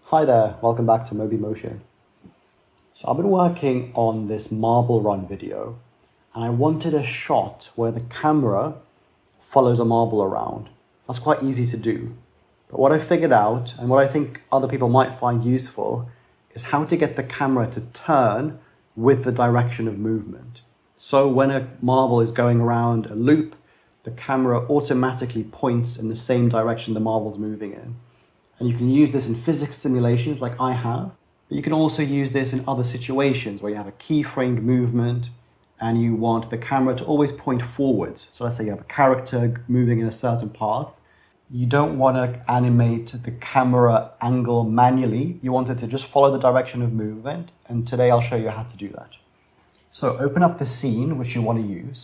Hi there, welcome back to Moby Motion. So I've been working on this marble run video and I wanted a shot where the camera follows a marble around. That's quite easy to do. But what I figured out and what I think other people might find useful is how to get the camera to turn with the direction of movement. So when a marble is going around a loop, the camera automatically points in the same direction the marble's moving in. And you can use this in physics simulations like I have, but you can also use this in other situations where you have a keyframed movement and you want the camera to always point forwards. So let's say you have a character moving in a certain path. You don't want to animate the camera angle manually. You want it to just follow the direction of movement. And today I'll show you how to do that. So open up the scene which you want to use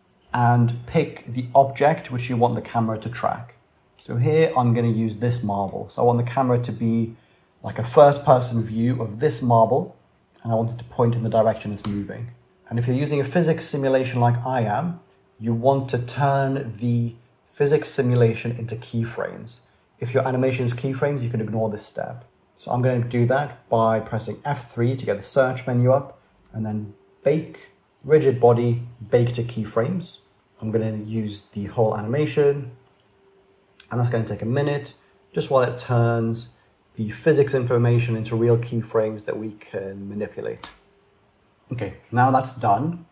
and pick the object which you want the camera to track. So here I'm going to use this marble. So I want the camera to be like a first-person view of this marble, and I want it to point in the direction it's moving. And if you're using a physics simulation like I am, you want to turn the physics simulation into keyframes. If your animation is keyframes, you can ignore this step. So I'm going to do that by pressing F3 to get the search menu up, and then bake, rigid body, bake to keyframes. I'm going to use the whole animation, and that's going to take a minute, just while it turns the physics information into real keyframes that we can manipulate. Okay, now that's done.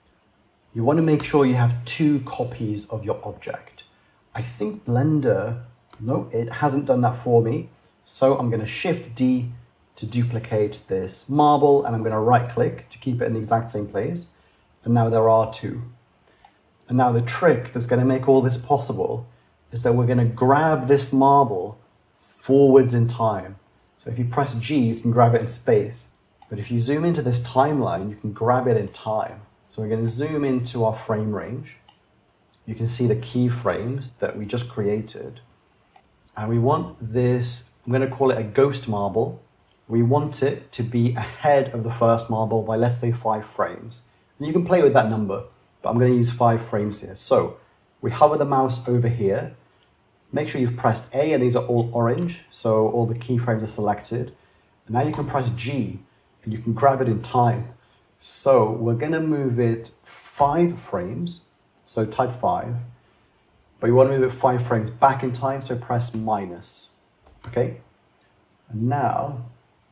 You want to make sure you have 2 copies of your object. I think Blender, no, it hasn't done that for me. So I'm going to Shift D to duplicate this marble, and I'm going to right click to keep it in the exact same place. And now there are 2. And now the trick that's going to make all this possible is that we're going to grab this marble forwards in time. So if you press G, you can grab it in space. But if you zoom into this timeline, you can grab it in time. So we're going to zoom into our frame range. You can see the keyframes that we just created. And we want this, I'm going to call it a ghost marble. We want it to be ahead of the first marble by, let's say, 5 frames. And you can play with that number, but I'm going to use 5 frames here. So we hover the mouse over here. Make sure you've pressed A, and these are all orange, so all the keyframes are selected. And now you can press G, and you can grab it in time. So we're going to move it 5 frames, so type 5. But you want to move it 5 frames back in time, so press minus. Okay? And now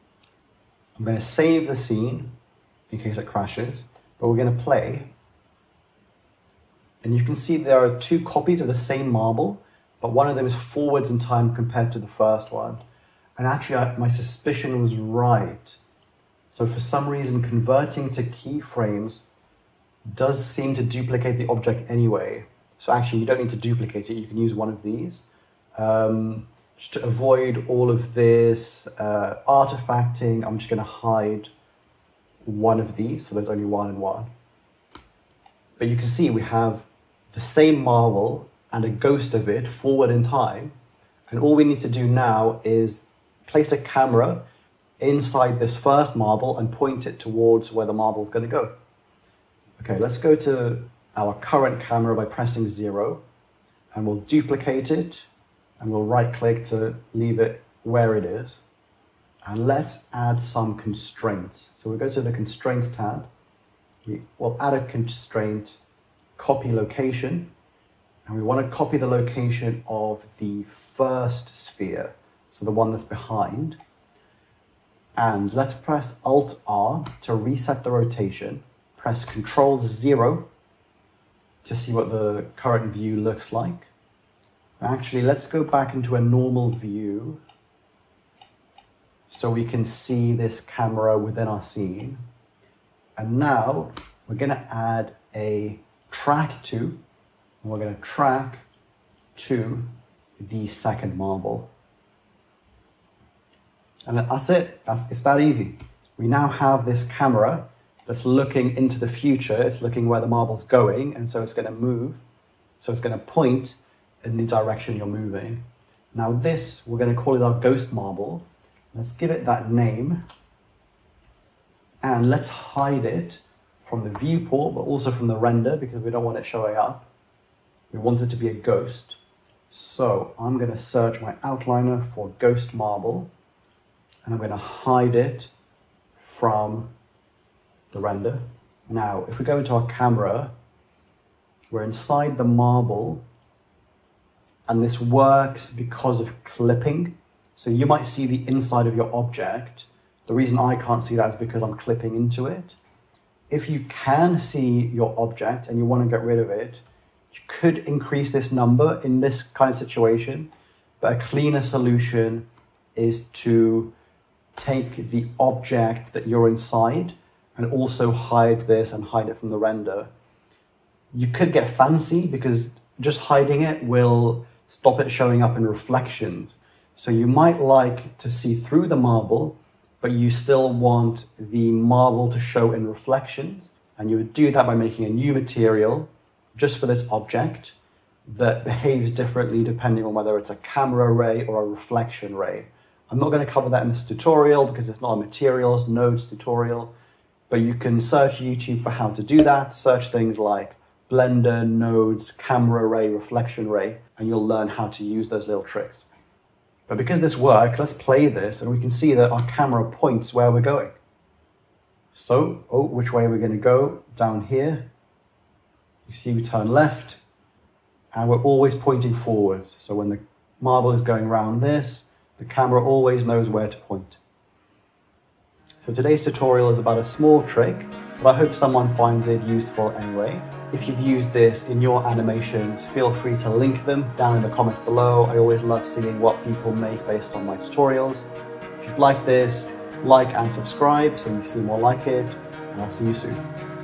I'm going to save the scene in case it crashes, but we're going to play. And you can see there are 2 copies of the same marble, but one of them is forwards in time compared to the first one. And actually, my suspicion was right. So for some reason, converting to keyframes does seem to duplicate the object anyway. So actually, you don't need to duplicate it. You can use one of these. Just to avoid all of this artifacting, I'm just going to hide one of these. So there's only 1 and 1. But you can see we have the same marble and a ghost of it forward in time. And all we need to do now is place a camera inside this first marble and point it towards where the marble is going to go. Okay, let's go to our current camera by pressing 0, and we'll duplicate it, and we'll right click to leave it where it is. And let's add some constraints. So we'll go to the constraints tab. We'll add a constraint, copy location. And we want to copy the location of the first sphere, so the one that's behind. And let's press Alt-R to reset the rotation. Press Ctrl-0 to see what the current view looks like. Actually, let's go back into a normal view so we can see this camera within our scene. And now we're going to add a track to. And we're going to track to the second marble. And that's it. It's that easy. We now have this camera that's looking into the future. It's looking where the marble's going, and so it's going to move. So it's going to point in the direction you're moving. Now this, we're going to call it our ghost marble. Let's give it that name. And let's hide it from the viewport, but also from the render, because we don't want it showing up. We want it to be a ghost. So I'm going to search my outliner for ghost marble. and I'm going to hide it from the render. Now, if we go into our camera, we're inside the marble, and this works because of clipping. So you might see the inside of your object. The reason I can't see that is because I'm clipping into it. If you can see your object and you want to get rid of it, you could increase this number in this kind of situation, but a cleaner solution is to take the object that you're inside and also hide this and hide it from the render. You could get fancy because just hiding it will stop it showing up in reflections. So you might like to see through the marble, but you still want the marble to show in reflections. And you would do that by making a new material just for this object that behaves differently depending on whether it's a camera ray or a reflection ray. I'm not going to cover that in this tutorial because it's not a materials nodes tutorial, but you can search YouTube for how to do that. Search things like Blender, nodes, camera ray, reflection ray, and you'll learn how to use those little tricks. But because this works, let's play this and we can see that our camera points where we're going. So, which way are we going to go? Down here. You see we turn left and we're always pointing forward. So when the marble is going around this, the camera always knows where to point. So today's tutorial is about a small trick, but I hope someone finds it useful anyway. If you've used this in your animations, feel free to link them down in the comments below. I always love seeing what people make based on my tutorials. If you've liked this, like and subscribe so you see more like it, and I'll see you soon.